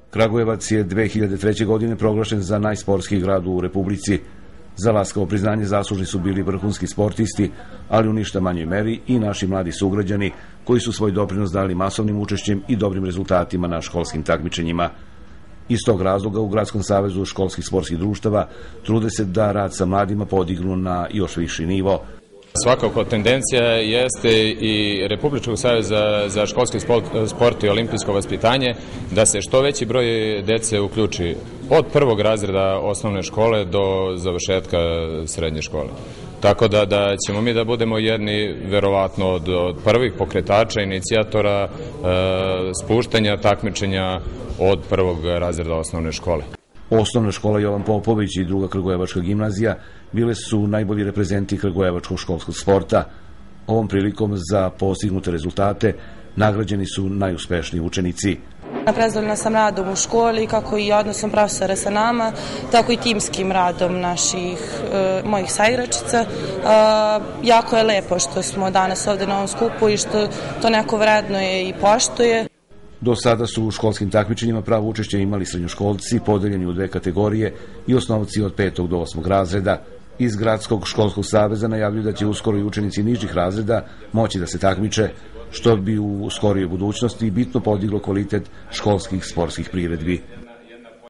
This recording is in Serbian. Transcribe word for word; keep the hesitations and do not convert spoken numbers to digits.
Kragujevac je dve hiljade treće. godine proglašen za najsportskiji grad u Republici. Za laskavo priznanje zaslužni su bili vrhunski sportisti, ali u ništa manjoj meri i naši mladi sugrađani koji su svoj doprinos dali masovnim učešćem i dobrim rezultatima na školskim takmičenjima. Iz tog razloga u Gradskom savezu školskih sportskih društava trude se da rad sa mladima podignu na još viši nivo. Svakako tendencija jeste i Republičkog saveza za školski sport i olimpijsko vaspitanje da se što veći broj dece uključi od prvog razreda osnovne škole do završetka srednje škole. Tako da, da ćemo mi da budemo jedni, verovatno, od, od prvih pokretača, inicijatora e, spuštanja takmičenja od prvog razreda osnovne škole. Osnovna škola Jovan Popović i druga Kragujevačka gimnazija bile su najbolji reprezenti kragujevačkog školskog sporta. Ovom prilikom za postignute rezultate nagrađeni su najuspešniji učenici. Prezadovoljna sam radom u školi, kako i odnosom profesora sa nama, tako i timskim radom naših, e, mojih saigračica. E, jako je lepo što smo danas ovde na ovom skupu i što to neko vrednuje i poštuje. Do sada su u školskim takmičenjima pravo učešće imali srednjoškolci, podeljeni u dve kategorije i osnovci od petog do osmog razreda. Iz Gradskog školskog saveza najavljuju da će uskoro i učenici nižih razreda moći da se takmiče, što bi u skorijoj budućnosti bitno podiglo kvalitet školskih sportskih priredbi.